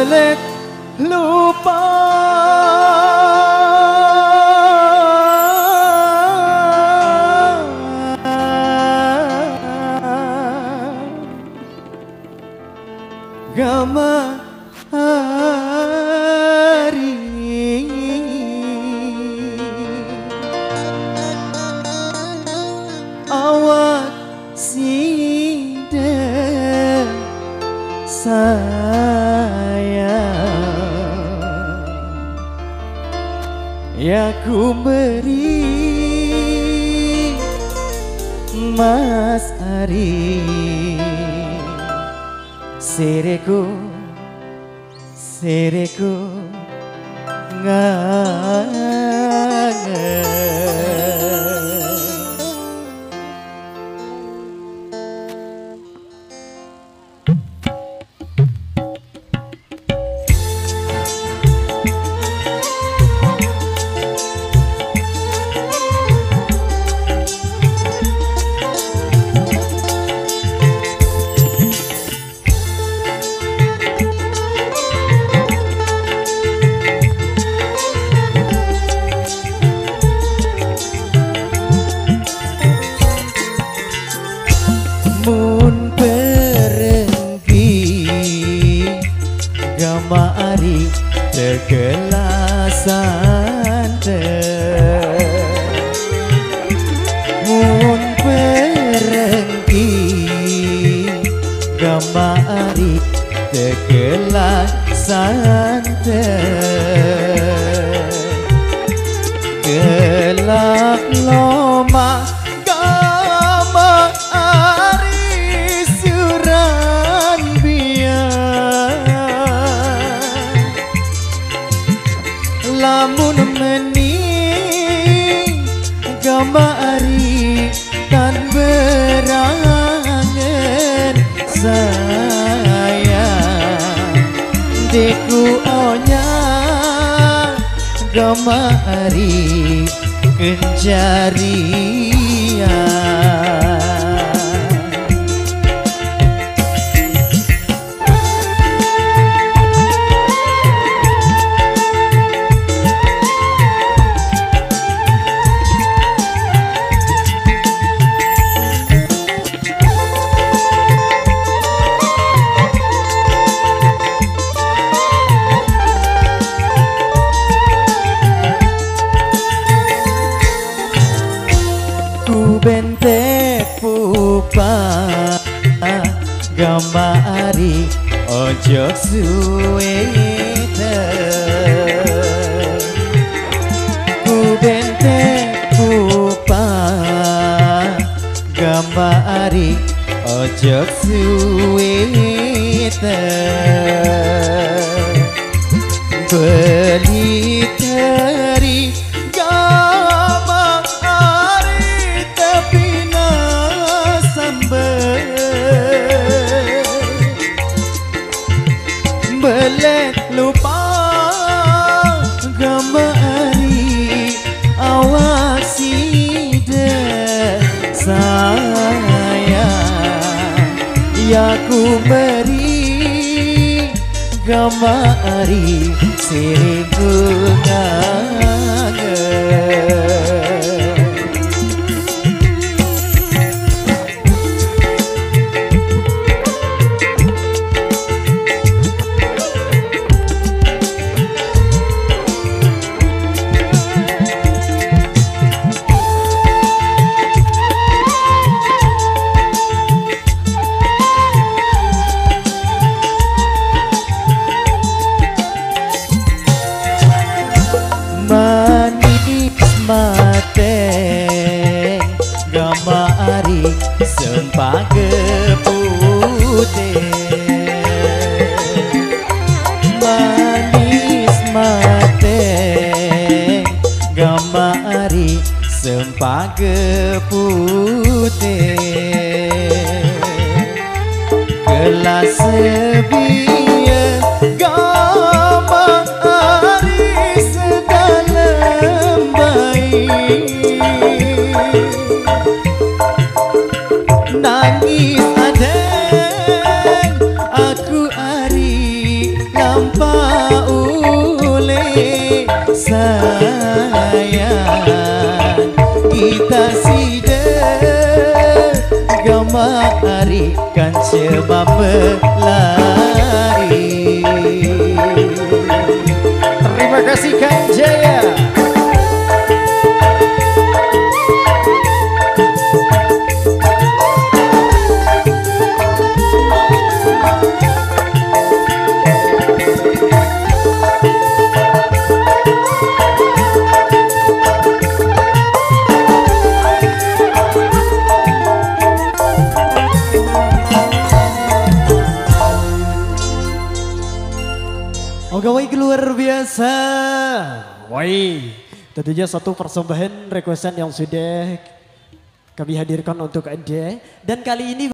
belet lupa gama hari awak sida sayang ya ku beri Mas Ari sereku ngangen mun perenggi gama ari tegelasan mun perenggi gama ari tegelasan gelak loma gama ari suran biar lamun meni gama ari tan berangen sayang deku onya gama ari kenjarian bente pupa gama ari ojo suwete ku bente pupa gama ari ojo suwete beli teri gama ari tapi nasambe belet lupa gama ari awak sida sayang ya ku beri gama ari sirku ngangen mateng gama ari sempage putih manis mateng gama ari sempage putih gelas sebiye gama ari sedalam bayi nangis adeng aku ari lampau sayang kita sidek gamari kan sebab melari. Terima kasih Kang Jaya. Oke, luar biasa. Woi, tentunya satu persembahan requestan yang sudah kami hadirkan untuk Anda. Dan kali ini